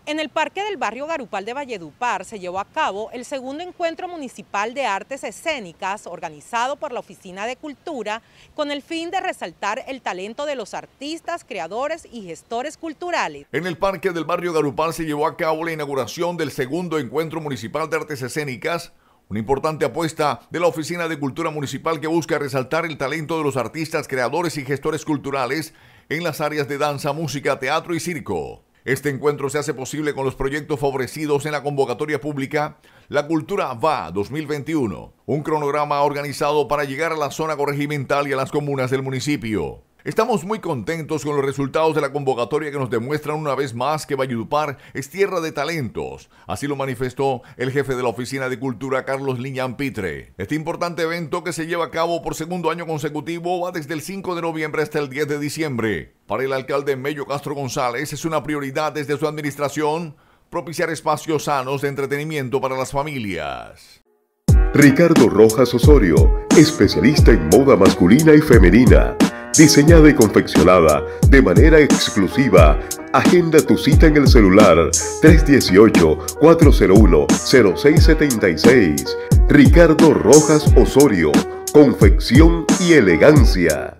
En el Parque del Barrio Garupal de Valledupar se llevó a cabo el segundo encuentro municipal de artes escénicas organizado por la Oficina de Cultura con el fin de resaltar el talento de los artistas, creadores y gestores culturales. En el Parque del Barrio Garupal se llevó a cabo la inauguración del segundo encuentro municipal de artes escénicas, una importante apuesta de la Oficina de Cultura Municipal que busca resaltar el talento de los artistas, creadores y gestores culturales en las áreas de danza, música, teatro y circo. Este encuentro se hace posible con los proyectos favorecidos en la convocatoria pública La Cultura Va 2021, un cronograma organizado para llegar a la zona corregimental y a las comunas del municipio. Estamos muy contentos con los resultados de la convocatoria que nos demuestran una vez más que Valledupar es tierra de talentos. Así lo manifestó el jefe de la Oficina de Cultura, Carlos Liñán Pitre. Este importante evento, que se lleva a cabo por segundo año consecutivo, va desde el 5 de noviembre hasta el 10 de diciembre. Para el alcalde Mello Castro González es una prioridad desde su administración propiciar espacios sanos de entretenimiento para las familias. Ricardo Rojas Osorio, especialista en moda masculina y femenina. Diseñada y confeccionada de manera exclusiva. Agenda tu cita en el celular 318-401-0676. Ricardo Rojas Osorio, confección y elegancia.